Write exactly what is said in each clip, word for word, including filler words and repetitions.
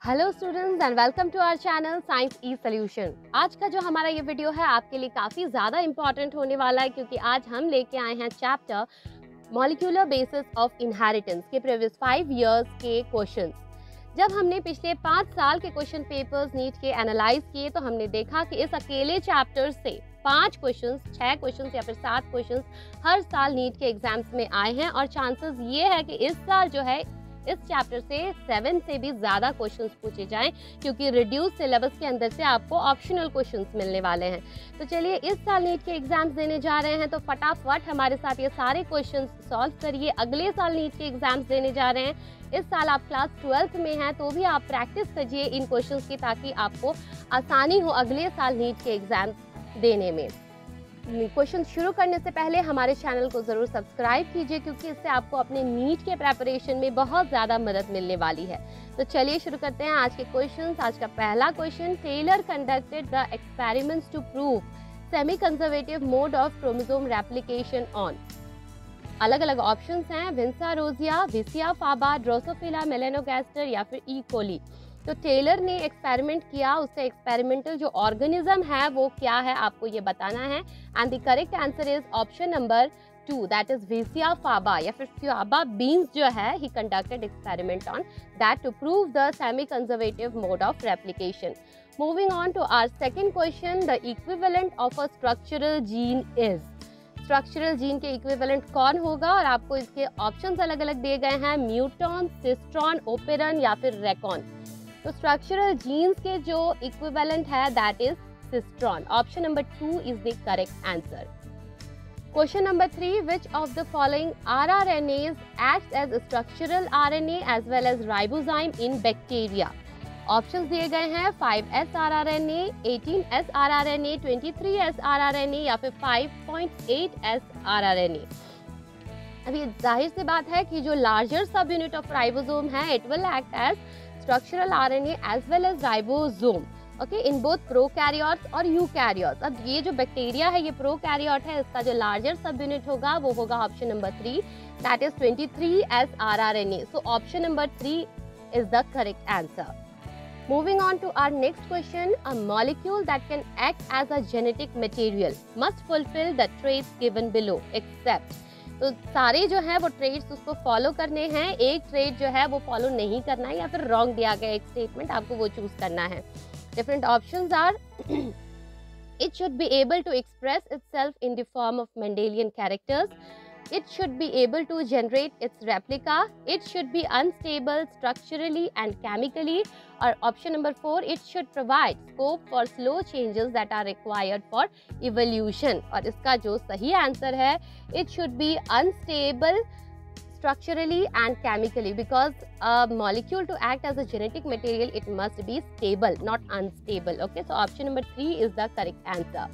Hello students and welcome to our channel science E solution. आज का जो हमारा ये वीडियो है आपके लिए काफ़ी ज़्यादा इंपॉर्टेंट होने वाला है, क्योंकि आज हम लेके आए हैं chapter molecular basis of inheritance के प्रीवियस फाइव इयर्स के क्वेश्चंस। जब हमने पिछले पाँच साल के क्वेश्चन पेपर्स नीट के एनालाइज किए तो हमने देखा कि इस अकेले चैप्टर से पांच क्वेश्चंस, छह क्वेश्चंस या फिर सात क्वेश्चंस हर साल नीट के एग्जाम्स में आए हैं, और चांसेस ये है कि इस साल जो है इस चैप्टर से सेवन से भी ज़्यादा क्वेश्चंस पूछे जाएं, क्योंकि रिड्यूस सिलेबस के अंदर से आपको ऑप्शनल क्वेश्चंस मिलने वाले हैं। तो चलिए इस साल नीट के एग्जाम्स देने जा रहे हैं तो फटाफट हमारे साथ ये सारे क्वेश्चंस सॉल्व करिए। अगले साल नीट के एग्जाम्स देने जा रहे हैं। इस साल आप क्लास ट्वेल्थ में हैं तो भी आप प्रैक्टिस करिए इन क्वेश्चंस की, ताकि आपको आसानी हो अगले साल नीट के एग्जाम्स देने में। क्वेश्चन शुरू करने से पहले हमारे चैनल को ज़रूर सब्सक्राइब कीजिए, क्योंकि इससे आपको अपने नीट के प्रेपरेशन में बहुत ज़्यादा मदद मिलने वाली है। तो चलिए शुरू करते हैं आज के क्वेश्चंस। आज का पहला question, Taylor conducted the experiments to prove semi conservative mode of chromosome replication on. अलग अलग ऑप्शंस हैं, विंसा रोजिया, विसिया फाबा, ड्रोसोफिला मेलेनोगास्टर या फिर ई कोली। तो टेलर ने एक्सपेरिमेंट किया, उससे एक्सपेरिमेंटल जो ऑर्गेनिज्म है वो क्या है आपको ये बताना है। And the correct answer is option number two, that is Vicia faba या फिर फाबा बीन्स जो है ही conducted experiment on that to prove the semi conservative mode of replication. Moving on to our second question, the equivalent of a structural gene is. Structural gene के equivalent कौन होगा, और आपको इसके ऑप्शंस अलग अलग दिए गए हैं, म्यूटॉन, सिस्ट्रॉन, ओपेरन या फिर रेकॉन। तो स्ट्रक्चरल जीन्स के जो इक्विवेलेंट है that is cistron. Option number two is the correct answer. Question number three, which of the following rRNAs acts as structural RNA as well as ribozyme in bacteria. Options दिए गए हैं, five S rRNA, eighteen S rRNA, twenty three S rRNA या फिर five point eight S rRNA. अभी जाहिर सी बात है कि जो larger sub unit of ribosome है it will act as structural R N A as well as ribosome, okay, in both prokaryotes और eukaryotes। अब ये जो बैक्टीरिया है ये प्रोकैरियोट है, इसका जो लार्जर सब यूनिट होगा वो होगा option number three, that is twenty three S R R N A। So option number three is the correct answer. Moving on to our next question, a molecule that can act as a genetic material must fulfill the traits given below except। तो सारे जो है वो trades उसको follow करने हैं, एक trade जो है वो फॉलो नहीं करना है या फिर रॉन्ग दिया गया एक स्टेटमेंट, आपको वो चूज करना है। Different options are, it should be able to express itself in the form of Mendelian characters, it should be able to generate its replica, it should be unstable structurally and chemically, or option number four, it should provide scope for slow changes that are required for evolution। और इसका जो सही answer है, it should be unstable structurally and chemically, because a molecule to act as a genetic material it must be stable, not unstable, okay। so option number three is the correct answer।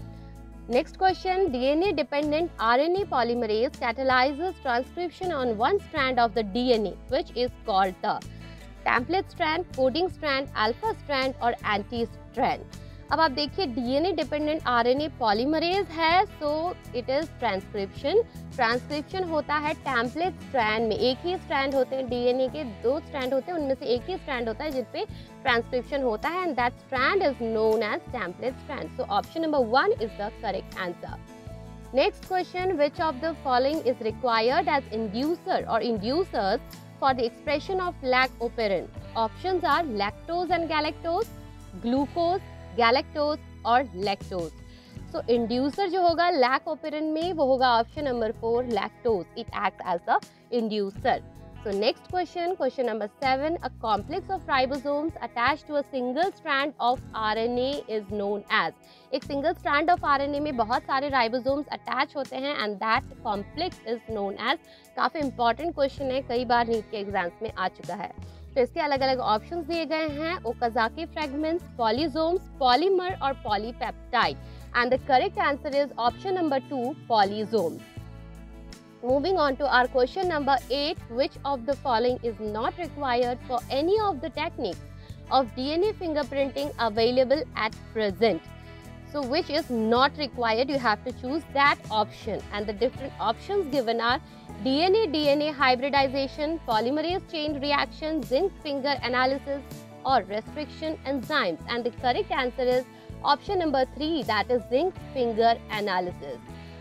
Next question, D N A dependent R N A polymerase catalyzes transcription on one strand of the D N A, which is called the template strand, coding strand, alpha strand और anti strand। अब आप देखिए D N A dependent R N A polymerase है, so it is transcription। Transcription होता है template strand में, एक ही strand होते हैं, डीएनए के दो स्ट्रैंड होते हैं, उनमें से एक ही स्ट्रैंड होता है जिसपे ट्रांसक्रिप्शन होता है, and that strand is known as template strand. So option number one is the correct answer. Next question, which of the following is required as inducer और inducers for the expression of lac operon. Options are lactose and galactose, glucose, galactose और lactose. So inducer जो होगा lac operon में वो होगा option number four, lactose, it act as a inducer. So next question, question number seven, a complex of ribosomes attached to a single strand of RNA is known as. एक single strand of RNA में बहुत सारे ribosomes attach होते हैं and that complex is known as. काफ़ी important question है, कई बार NEET के एग्जाम्स में आ चुका है। तो इसके अलग अलग ऑप्शंस दिए गए हैं, ओकाज़ाकी फ्रेगमेंट्स, पॉलीजोम्स, पॉलीमर और polypeptide, and the correct answer is option number two, polysomes। Moving on to our question number eight, which of the following is not required for any of the techniques of D N A fingerprinting available at present? So which is not required? You have to choose that option, and the different options given are D N A D N A hybridization, polymerase chain reaction, zinc finger analysis, or restriction enzymes? And the correct answer is option number three, that is zinc finger analysis.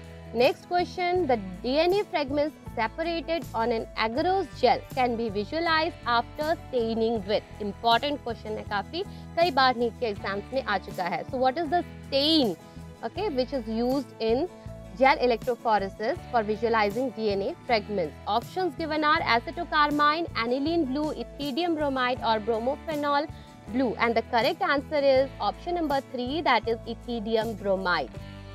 Next question, the D N A fragments separated on an agarose gel can be visualized after staining with. Important question है काफी, कई बार NEET के exams में आ चुका है. So what is the stain, okay, which is used in gel electrophoresis for visualizing D N A fragments? Options given are acetocarmine, aniline blue, ethidium bromide or bromophenol blue, and the correct answer is option number three, that is ethidium bromide.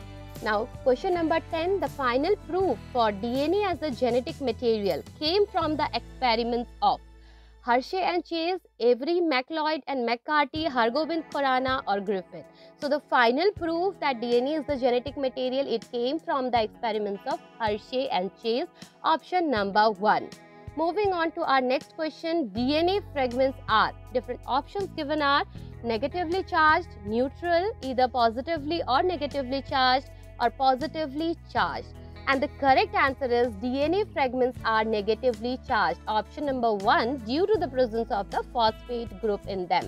Now question number ten, the final proof for D N A as a genetic material came from the experiments of Hershey and Chase, Avery, MacLeod and McCarthy, Hargobind Khorana or Griffith. So the final proof that D N A is the genetic material, it came from the experiments of Hershey and Chase, option number one. Moving on to our next question, D N A fragments are, different options given are negatively charged, neutral, either positively or negatively charged, or positively charged. And the correct answer is D N A fragments are negatively charged, option number one, due to the presence of the phosphate group in them.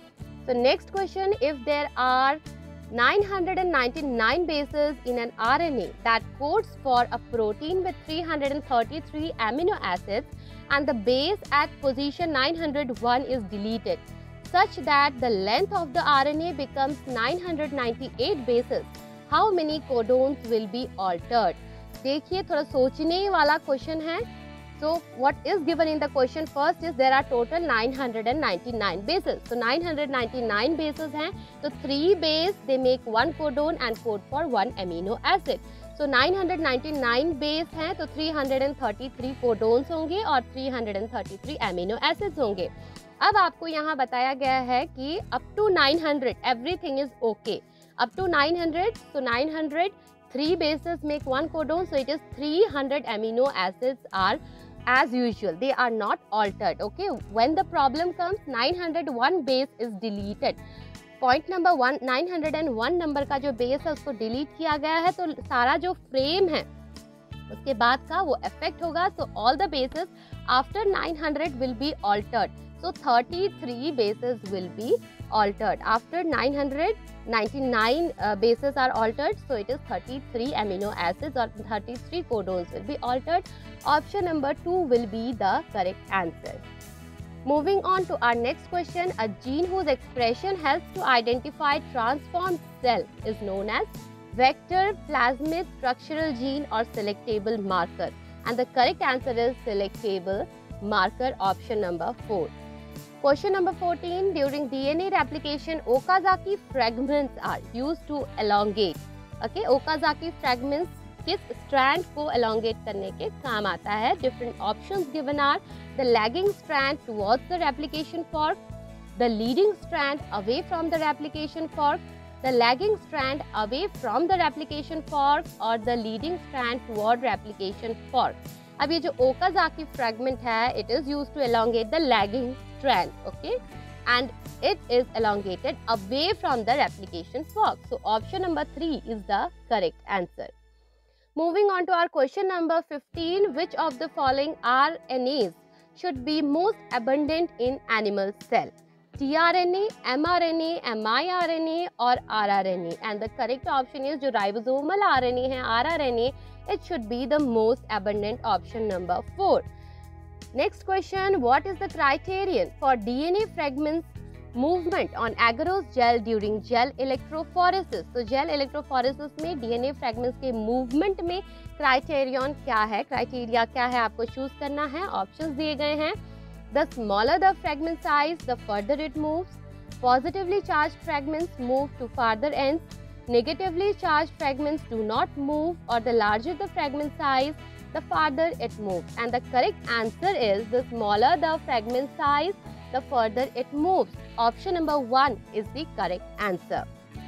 So next question, if there are nine hundred ninety-nine bases in an R N A that codes for a protein with three hundred thirty-three amino acids and the base at position nine hundred one is deleted such that the length of the R N A becomes nine hundred ninety-eight bases, how many codons will be altered? देखिए थोड़ा सोचने वाला question है. So what is given in the question first is there are total nine hundred ninety-nine bases. So nine hundred ninety-nine bases हैं, तो three base they make one codon and code for one amino acid. So nine hundred ninety-nine base हैं, तो three hundred thirty-three codons होंगे और three hundred thirty-three amino acids होंगे. अब आपको यहाँ बताया गया है कि up to nine hundred everything is okay. Up to nine hundred, so nine hundred, three bases make one codon, so it is three hundred amino acids are as usual, they are not altered. Okay, when the problem comes, nine hundred one base is deleted. Point number one, nine hundred one number का जो base है उसको delete किया गया है, तो सारा जो फ्रेम है उसके बाद का वो इफेक्ट होगा. So all the bases after nine hundred will be altered. So thirty-three bases will be altered. After nine hundred ninety-nine uh, bases are altered, so it is thirty-three amino acids or thirty-three codons will be altered. Option number two will be the correct answer. Moving on to our next question, a gene whose expression helps to identify transformed cell is known as vector, plasmid, structural gene or selectable marker. And the correct answer is selectable marker, option number four. Question number fourteen, during D N A replication, Okazaki fragments are used to elongate. Okay, Okazaki fragments किस strand को elongate करने के काम आता है? Different options given are the lagging strand towards the replication fork, the leading strand away from the replication fork, the lagging strand away from the replication fork, or the leading strand toward replication fork. अब ये जो Okazaki fragment है, it is used to elongate the lagging strand, okay, and it is elongated away from the replication fork. So option number three is the correct answer. Moving on to our question number fifteen, which of the following R N As should be most abundant in animal cell? T R N A, M R N A, M I R N A or R R N A? And the correct option is जो ribosomal R N A है, R R N A, it should be the most abundant, option number four. Next question, what is the criterion for D N A fragments movement on agarose gel during gel electrophoresis? तो gel electrophoresis में D N A fragments के movement में criterion क्या है, criteria क्या है, आपको choose करना है. Options दिए गए हैं. The smaller the fragment size, the further it moves. Positively charged fragments move to farther ends. Negatively charged fragments do not move, or the larger the fragment size, the farther it moves. And the correct answer is the smaller the fragment size, the further it moves. Option number one is the correct answer.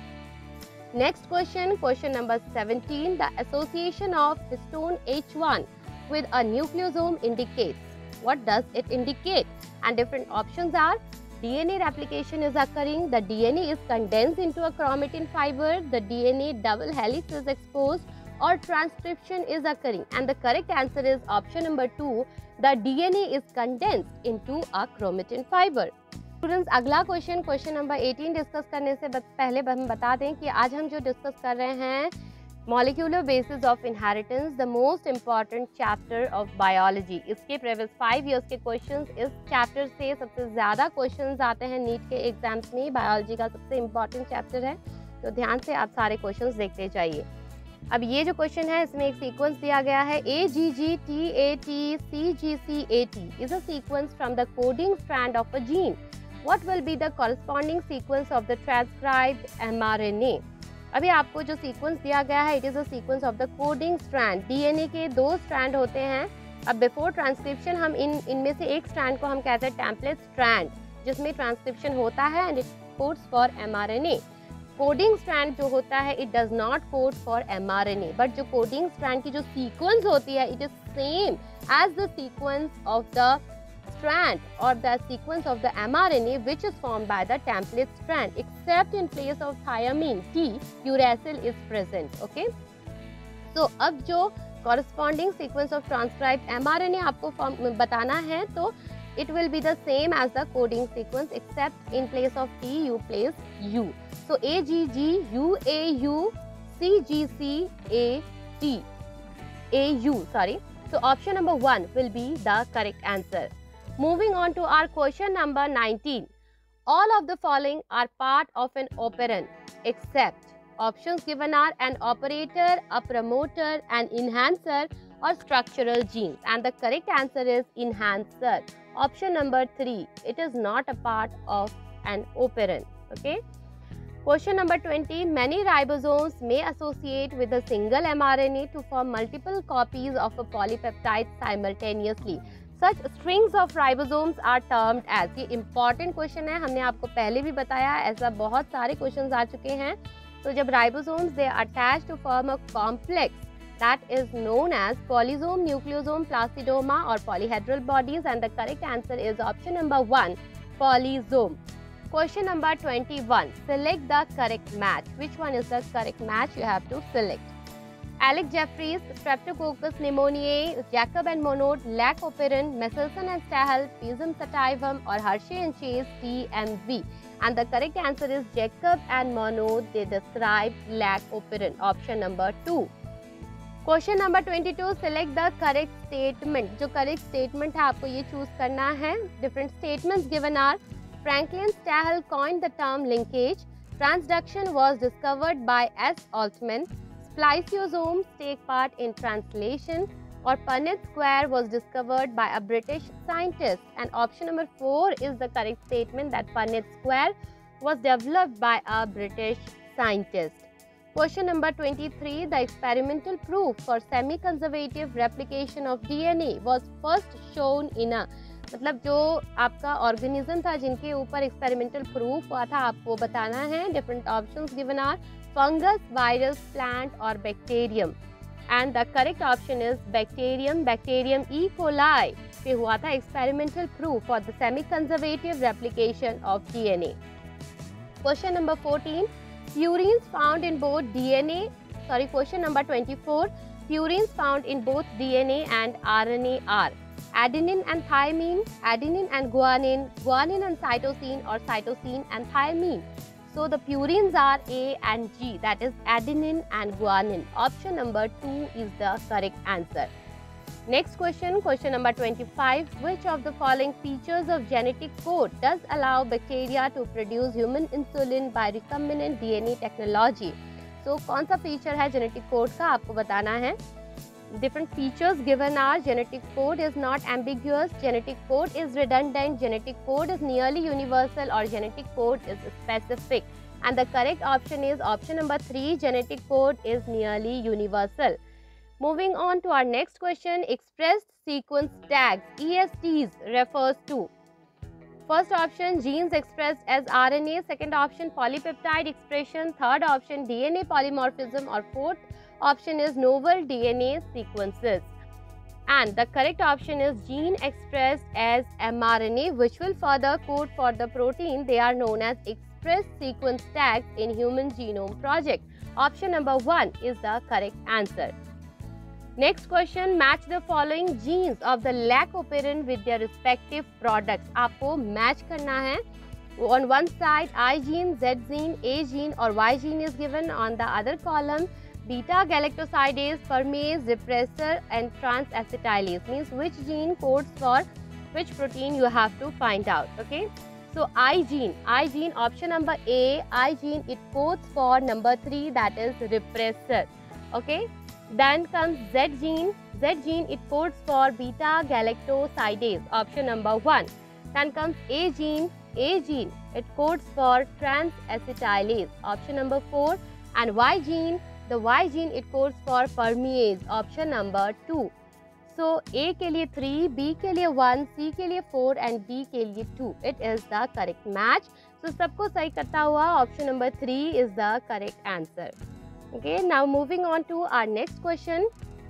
Next question, question number seventeen. The association of histone H one with a nucleosome indicates. What does it indicate? And different options are D N A replication is occurring, the D N A is condensed into a chromatin fiber, the D N A double helix is exposed, or transcription is occurring. And the correct answer is option number two, the D N A is condensed into a chromatin fiber. Students, अगला question question number अठारह discuss करने से पहले हम बता दें कि आज हम जो डिस्कस कर रहे हैं molecular basis of inheritance, the most important chapter of biology. इसके प्रीवियस फाइव इयर्स के क्वेश्चंस इस चैप्टर से सबसे ज़्यादा क्वेश्चंस आते हैं नीट के एग्जाम्स में। बायोलॉजी का सबसे इम्पॉर्टेंट चैप्टर है, तो ध्यान से आप सारे क्वेश्चंस देखते जाइए। अब ये जो क्वेश्चन है इसमें एक सीक्वेंस दिया गया है, A G G T A T C G C A T is a sequence from the coding strand of a gene. What will be the corresponding sequence of the transcribed M R N A? अभी आपको जो sequence दिया गया है, it is a sequence of the coding strand. DNA के दो strand होते हैं। अब बिफोर ट्रांसक्रिप्शन हम इन इनमें से एक स्ट्रैंड को हम कहते हैं टेम्पलेट स्ट्रैंड, जिसमें ट्रांसक्रिप्शन होता है and it codes for mRNA. Coding strand जो होता है it does not code for mRNA, but जो कोडिंग स्ट्रैंड की जो सीक्वेंस होती है it is same as the sequence of the strand or the sequence of the mRNA which is formed by the template strand, except in place of thiamine T, uracil is present. Okay, so अब जो corresponding sequence of transcribed mRNA आपको बताना है, तो it will be the same as the coding sequence except in place of T you place U. So A G G U A U C G C A T A U, sorry. So option number one will be the correct answer. Moving on to our question number nineteen. All of the following are part of an operand except options given are an operator, a promoter, an enhancer or structural genes, and the correct answer is enhancer. Option number three, it is not a part of an operand. Okay. Question number twenty. Many ribosomes may associate with a single mRNA to form multiple copies of a polypeptide simultaneously. Such strings of ribosomes are termed as. ये important question है, हमने आपको पहले भी बताया, ऐसा बहुत सारे questions आ चुके हैं। तो जब ribosomes they attach to form a complex that is known as polysome, nucleosome, plastidoma or polyhedral bodies, and the correct answer is option number one, polysome. Question number twenty-one. Select the correct match. Which one is the correct match? You have to select. Alec Jeffreys, Streptococcus pneumoniae, Jacob and Monod, lac operand, Michelson and Stahel, Pisum sativum, or Hershey and Chase T M V. And the correct answer is Jacob and Monod. They describe lac operand. Option number two. Question number twenty-two. Select the correct statement. जो correct statement है आपको ये choose करना है. Different statements given are: Franklin Stahel coined the term linkage. Transduction was discovered by S. Altman. Spliceosomes take part in translation, or Punnett square was discovered by a British scientist. And option number four is the correct statement, that Punnett square was developed by a British scientist. Question number twenty-three. The experimental proof for semi-conservative replication of D N A was first shown in a, मतलब जो आपका organism था जिनके ऊपर experimental proof हुआ था आपको बताना है। Different options given are fungus, virus, plant और bacterium, and the correct option is bacterium. Bacterium E coli पे हुआ था experimental proof for the semi conservative replication of DNA. Question number fourteen. Purines found in both DNA sorry question number twenty four. Purines found in both DNA and RNA are adenine and thymine, adenine and guanine, guanine and cytosine, or cytosine and thymine. So the purines are A and G, that is adenine and guanine. Option number two is the correct answer. Next question, question number twenty-five. Which of the following features of genetic code does allow bacteria to produce human insulin by recombinant D N A technology? So कौन सा feature है genetic code का आपको बताना है। Different features given are: genetic code is not ambiguous, genetic code is redundant, genetic code is nearly universal, or genetic code is specific. And the correct option is option number three, genetic code is nearly universal. Moving on to our next question, expressed sequence tags E S Ts refers to. First option, genes expressed as R N A. Second option, polypeptide expression. Third option, D N A polymorphism. Or fourth option is novel D N A sequences. And the correct option is gene expressed as mRNA, which will further code for the protein. They are known as express sequence tags in Human Genome Project. Option number one is the correct answer. Next question, match the following genes of the lac operand with their respective products. आपको match करना है On one side, I gene, Z gene, A gene or Y gene is given. On the other column, beta galactosidase, permease, repressor and trans-acetylase, means which gene codes for which protein you have to find out. Okay. So I gene, I gene, option number A, I gene, it codes for number three, that is repressor. Okay. Then comes Z gene, Z gene, it codes for beta galactosidase, option number one. Then comes A gene, A gene, it codes for trans-acetylase, option number four. And Y gene, the Y gene, it codes for permease, option number two. So A के लिए three, B के लिए one, C के लिए four and D के लिए two. It is the correct match. So सबको सही करता हुआ option number three is the correct answer. Okay, now moving on to our next question.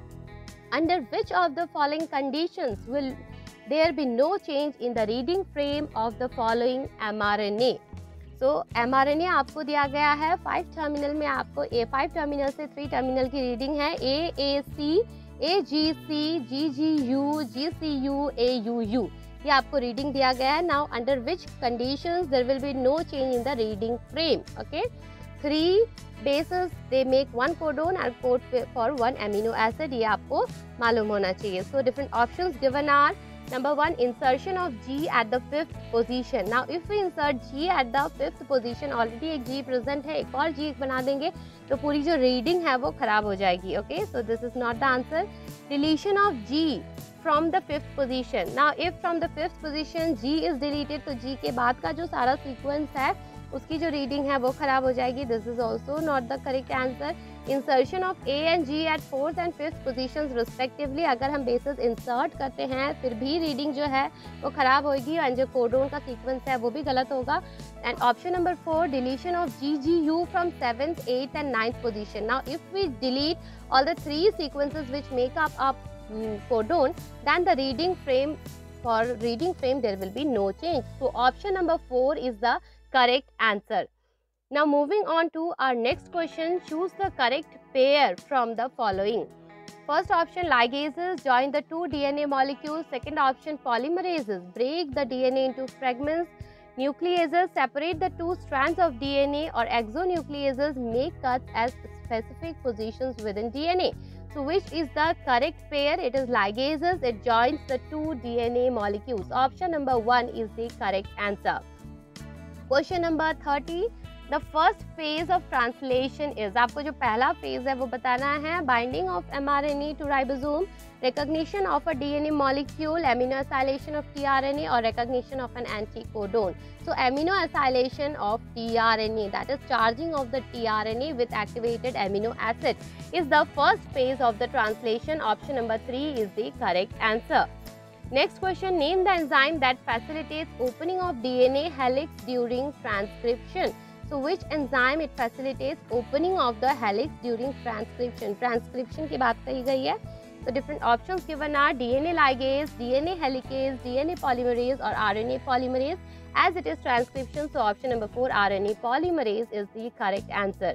Under which of the following conditions will there be no change in the reading frame of the following mRNA? So mRNA आपको दिया गया है five terminal में, आपको A five terminal से three terminal की reading है A A C, A G C, G G U, G C U, A U U. ये आपको रीडिंग दिया गया है. Now under which conditions there will be no change in the reading frame? Okay, three bases they make one codon and code for one amino acid. ये आपको मालूम होना चाहिए. So different options given are number one, insertion of G at the fifth position. Now if we insert G at the fifth position, already एक G present है, एक और G बना देंगे तो पूरी जो रीडिंग है वो खराब हो जाएगी. Okay, so this is not the answer. Deletion of G from the fifth position. Now if from the fifth position G is deleted, तो G के बाद का जो सारा सीक्वेंस है उसकी जो रीडिंग है वो खराब हो जाएगी. This is also not the correct answer. Insertion of A and G at fourth and fifth positions respectively. अगर हम bases insert करते हैं फिर भी रीडिंग जो है वो खराब होगी और जो कोडोन का सीक्वेंस है वो भी गलत होगा. And option number four, deletion of G G U from seventh, eighth and ninth position. Now if we delete all the three sequences which make up a um, codon, then the reading frame, for reading frame there will be no change. So option number four is the correct answer. Now moving on to our next question, choose the correct pair from the following. First option, ligases join the two D N A molecules. Second option, polymerases break the D N A into fragments. Nucleases separate the two strands of D N A, or exonucleases make cuts at specific positions within D N A. So which is the correct pair? It is ligases. It joins the two D N A molecules. Option number one is the correct answer. Question number thirty. The first phase of translation is, आपको जो पहला phase है वो बताना है. Binding of mRNA to ribosome, recognition of a D N A molecule, amino acylation of tRNA or recognition of an anticodon. So amino acylation of tRNA, that is charging of the tRNA with activated amino acid, is the first phase of the translation. Option number three is the correct answer. Next question, name the enzyme that facilitates opening of D N A helix during transcription. So which enzyme it facilitates opening of the helix during transcription? Transcription की बात कही गई है. So different options given are D N A ligase, D N A helicase, D N A polymerase or R N A polymerase. As it is transcription, so option number four, R N A polymerase is the correct answer.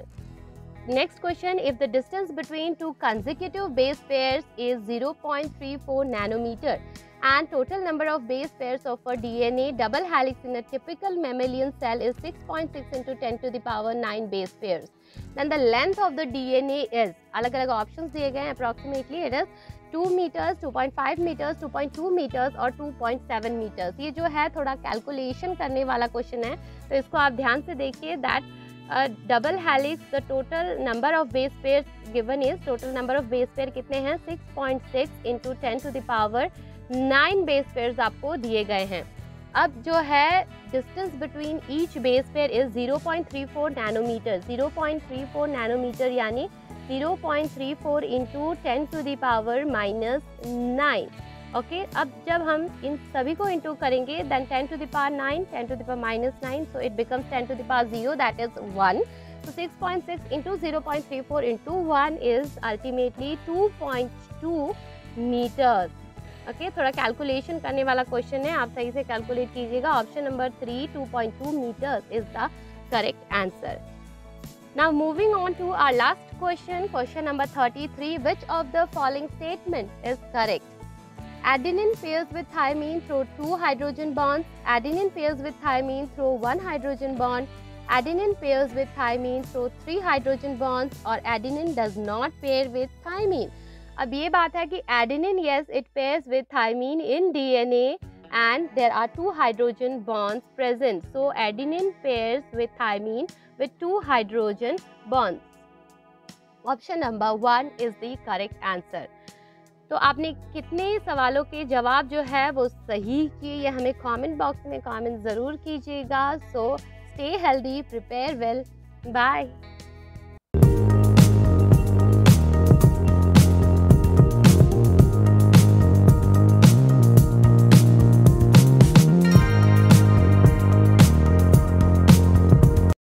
Next question, if the distance between two consecutive base pairs is zero point three four nanometer and total number of base pairs of a D N A double helix in a typical mammalian cell is six point six into ten to the power nine base pairs, then the length of the D N A is, अलग अलग options दिए गए हैं, approximately it is two meters, two point five meters, two point two meters और two point seven meters. ये जो है थोड़ा calculation करने वाला question है, तो इसको आप ध्यान से देखिए. that uh, double helix, the total number of base pairs given is, total number of base pair कितने हैं, six point six into ten to the power nine base pairs आपको दिए गए हैं. अब जो है distance between each base pair is zero point three four nanometer. zero point three four nanometer यानी zero point three four into ten to the power minus nine. Okay okay, अब जब हम इन सभी को इंटू करेंगे, then ten to the power nine, ten to the power minus nine, so it becomes ten to the power zero, that is one. So six point six into zero point three four into one is ultimately two point two meters. Okay okay, थोड़ा calculation करने वाला question है, आप सही से calculate कीजिएगा. Option number three, two point two meters is the correct answer. Now moving on to our last question, question number thirty-three. Which of the following statement is correct? Adenine pairs with thymine through two hydrogen bonds. Adenine pairs with thymine through one hydrogen bond. Adenine pairs with thymine through three hydrogen bonds. और adenine does not pair with thymine. अब ये बात है कि adenine, yes, it pairs with thymine in D N A and there are two hydrogen bonds present. So adenine pairs with thymine with two hydrogen bonds. Option number one is the correct answer. तो आपने कितने सवालों के जवाब जो है वो सही किए, ये हमें कमेंट बॉक्स में कमेंट ज़रूर कीजिएगा. So stay healthy, prepare well, bye.